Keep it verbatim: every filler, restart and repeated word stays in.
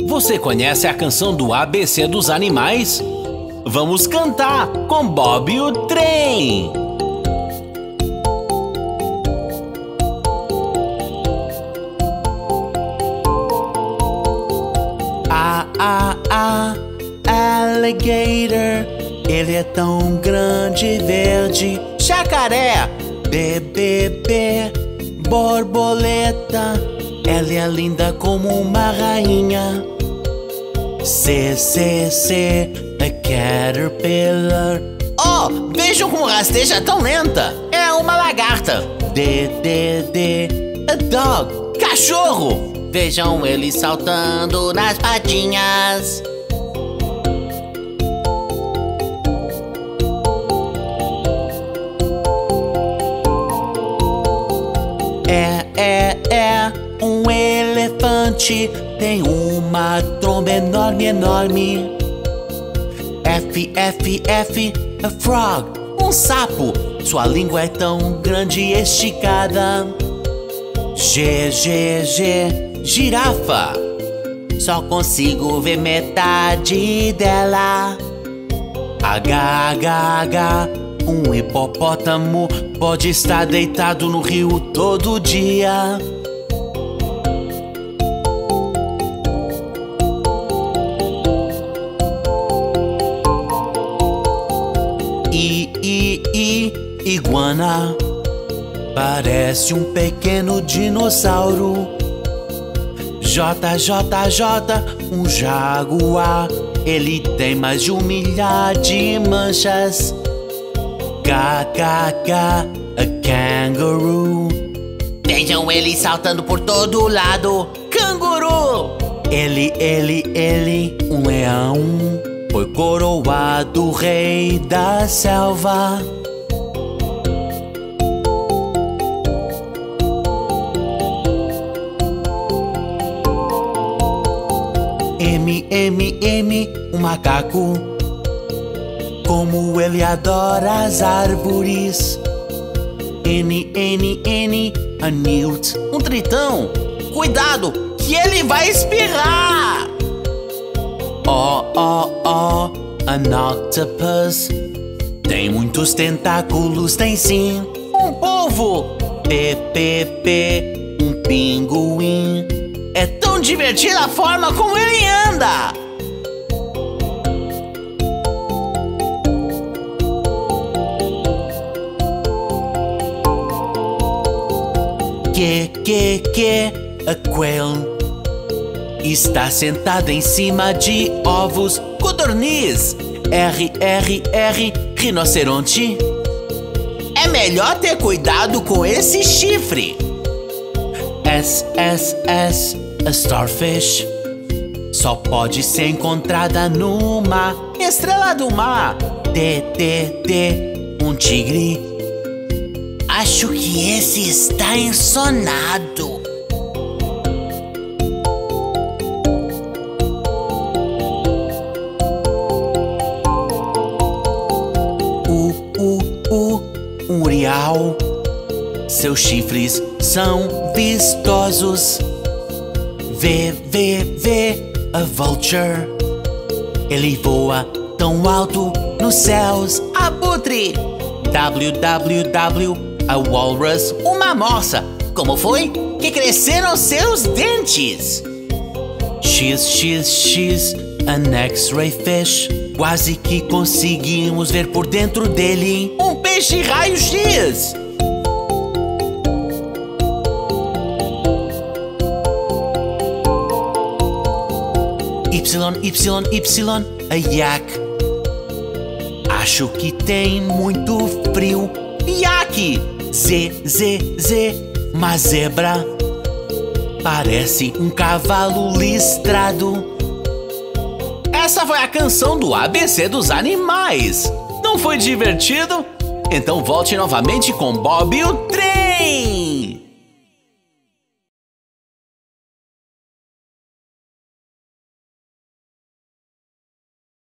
Você conhece a canção do A B C dos animais? Vamos cantar com Bob e o trem! A, a, a, alligator, ele é tão grande e verde. Jacaré, B, B, B, borboleta, ela é linda como uma rainha. C, C, C, a caterpillar. Oh, vejam como rasteja tão lenta. É uma lagarta. D, D, D, a dog, cachorro. Vejam ele saltando nas patinhas. É, é, é um elefante, tem uma tromba enorme, enorme. F, F, F, a frog, um sapo, sua língua é tão grande e esticada. G, G, G, girafa, só consigo ver metade dela. H, H, H, um hipopótamo, pode estar deitado no rio todo dia. I, I, I, iguana, parece um pequeno dinossauro. J, J, J, um jaguar, ele tem mais de um milhar de manchas. K, K, K, a kangaroo, vejam ele saltando por todo lado. Canguru! Ele, ele, ele, um leão, foi coroado rei da selva. M, M, M, um macaco, como ele adora as árvores. N, N, N, a newt, um tritão, cuidado que ele vai espirrar. O, O, O, an octopus, tem muitos tentáculos, tem sim. Um polvo. P, P, P, um pinguim, é tão divertida a forma como ele anda. Que, que, que, a quail, está sentada em cima de ovos. Codorniz. R, R, R, rinoceronte, é melhor ter cuidado com esse chifre. S, S, S, a starfish, só pode ser encontrada no mar. Estrela do mar. T, T, T, um tigre, acho que esse está ensonado. U, U, U, um urial, seus chifres são vistosos. V, V, V, a vulture, ele voa tão alto nos céus. Abutre. W, W, W, a walrus, uma morsa. Como foi que cresceram seus dentes? X, X, X, an X-ray fish, quase que conseguimos ver por dentro dele. Um peixe raio-x. Y, Y, Y, a yak, acho que tem muito frio. Yak. Z, Z, Z, uma zebra, parece um cavalo listrado. Essa foi a canção do A B C dos animais. Não foi divertido? Então volte novamente com Bob e o trem!